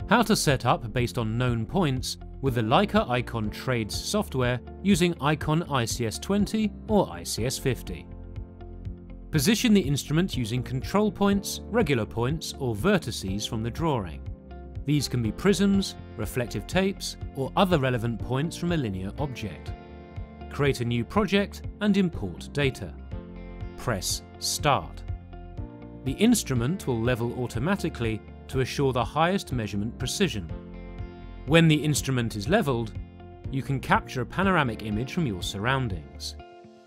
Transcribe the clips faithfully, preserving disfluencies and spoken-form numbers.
How to set up based on known points with the Leica iCON Trades software using iCON I C S twenty or I C S fifty. Position the instrument using control points, regular points or vertices from the drawing. These can be prisms, reflective tapes or other relevant points from a linear object. Create a new project and import data. Press Start. The instrument will level automatically to assure the highest measurement precision. When the instrument is leveled, you can capture a panoramic image from your surroundings.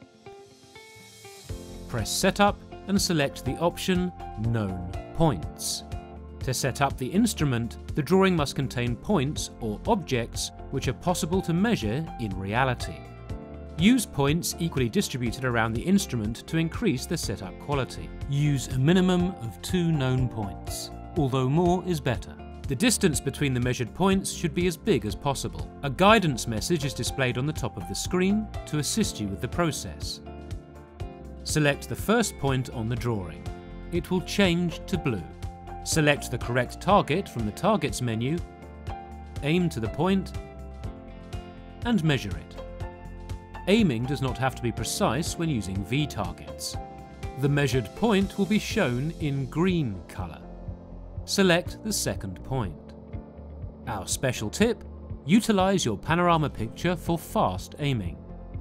Press Setup and select the option Known Points. To set up the instrument, the drawing must contain points or objects which are possible to measure in reality. Use points equally distributed around the instrument to increase the setup quality. Use a minimum of two known points, although more is better. The distance between the measured points should be as big as possible. A guidance message is displayed on the top of the screen to assist you with the process. Select the first point on the drawing. It will change to blue. Select the correct target from the Targets menu, aim to the point, and measure it. Aiming does not have to be precise when using V-targets. The measured point will be shown in green colour. Select the second point. Our special tip: utilise your panorama picture for fast aiming.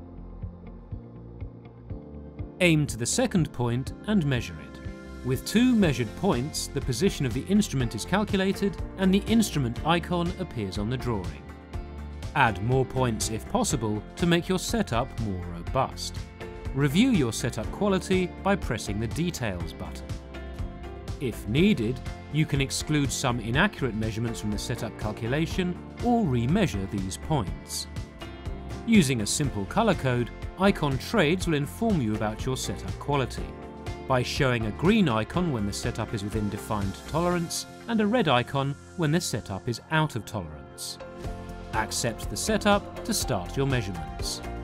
Aim to the second point and measure it. With two measured points, the position of the instrument is calculated and the instrument icon appears on the drawing. Add more points if possible to make your setup more robust. Review your setup quality by pressing the Details button. If needed, you can exclude some inaccurate measurements from the setup calculation or remeasure these points. Using a simple colour code, iCON Trades will inform you about your setup quality by showing a green icon when the setup is within defined tolerance and a red icon when the setup is out of tolerance. Accept the setup to start your measurements.